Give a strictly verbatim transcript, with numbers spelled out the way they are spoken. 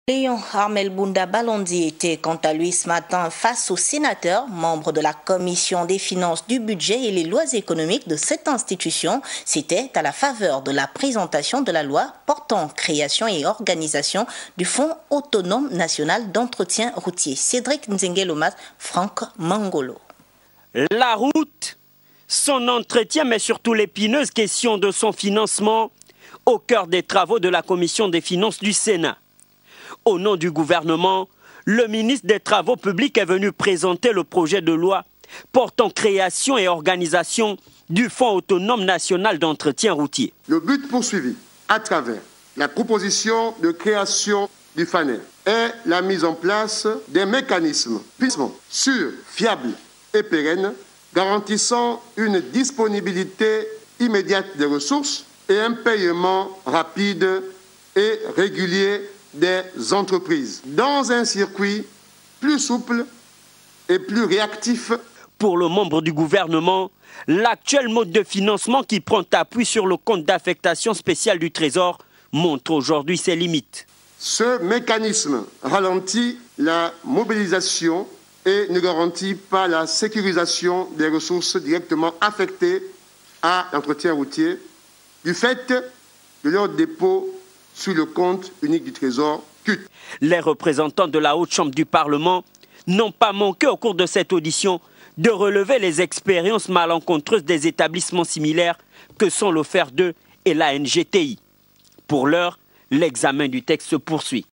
Léon Armel Bounda Balondi était quant à lui ce matin face aux sénateurs, membres de la Commission des finances, du budget et les lois économiques de cette institution. C'était à la faveur de la présentation de la loi portant création et organisation du Fonds autonome national d'entretien routier. Cédric Nzengelomas, Franck Mangolo. La route, son entretien, mais surtout l'épineuse question de son financement au cœur des travaux de la Commission des finances du Sénat. Au nom du gouvernement, le ministre des Travaux publics est venu présenter le projet de loi portant création et organisation du Fonds autonome national d'entretien routier. Le but poursuivi à travers la proposition de création du FANER est la mise en place d'un mécanisme sûr, fiable et pérenne, garantissant une disponibilité immédiate des ressources et un paiement rapide et régulier des entreprises, dans un circuit plus souple et plus réactif. Pour le membre du gouvernement, l'actuel mode de financement qui prend appui sur le compte d'affectation spéciale du Trésor montre aujourd'hui ses limites. Ce mécanisme ralentit la mobilisation et ne garantit pas la sécurisation des ressources directement affectées à l'entretien routier du fait de leur dépôt sur le compte unique du Trésor C U T. Les représentants de la Haute Chambre du Parlement n'ont pas manqué au cours de cette audition de relever les expériences malencontreuses des établissements similaires que sont l'O F E R deux et la N G T I. Pour l'heure, l'examen du texte se poursuit.